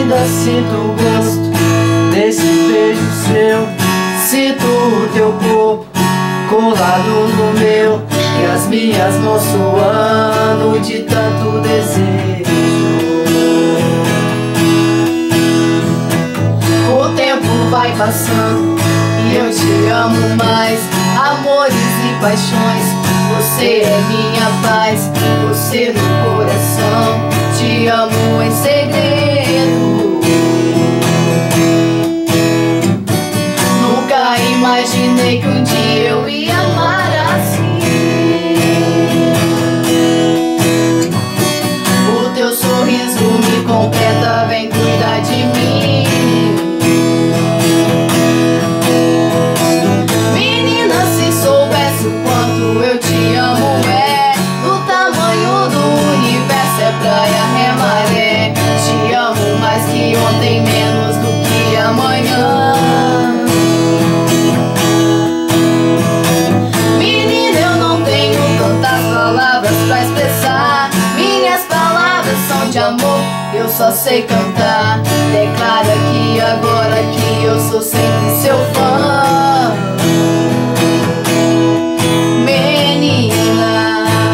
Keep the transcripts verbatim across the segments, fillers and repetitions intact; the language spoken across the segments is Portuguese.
Ainda sinto o gosto desse beijo seu, sinto o teu corpo colado no meu e as minhas mãos suando de tanto desejo. O tempo vai passando e eu te amo mais. Amores e paixões, você é minha paz. Você no coração, te amo em segredo. Nunca imaginei que um dia eu ia amar assim. O teu sorriso me completa, vem cuidar de mim. Menina, se soubesse o quanto eu te amo, é do tamanho do universo, é praia, é maré. Te amo mais que ontem, menos do que amanhã. Menina, eu não tenho tantas palavras pra expressar. Minhas palavras são de amor, eu só sei cantar. Declara que agora que eu sou sempre seu fã. Menina,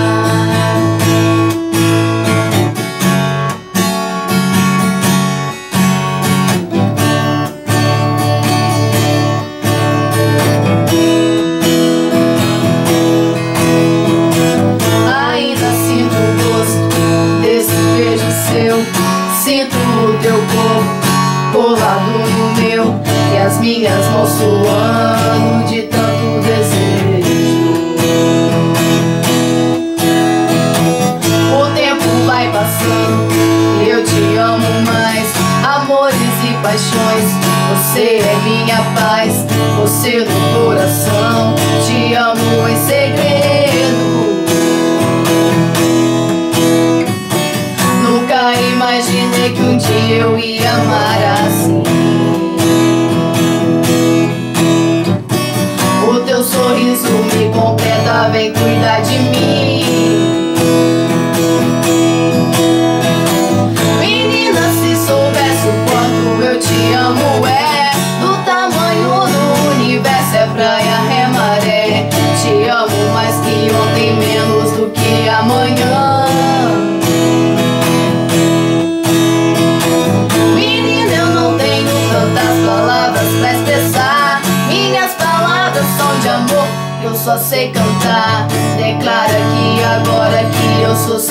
ainda sinto o gosto desse beijo seu, sinto o teu corpo colado no meu e as minhas mãos suando de tanto desejo. O tempo vai passando e eu te amo mais. Amores e paixões, você é minha paz. Você no coração, te amo em segredo. Nunca imaginei que um dia eu ia amar assim. O teu sorriso me completa, vem cuidar de mim. Menina, se soubesse o quanto eu te amo, é do tamanho do universo, é praia, é maré. Te amo mais que ontem, menos do que amanhã. Menina, eu não tenho tantas palavras pra expressar. Minhas palavras são de amor, eu só sei cantar. Declara que agora que eu sou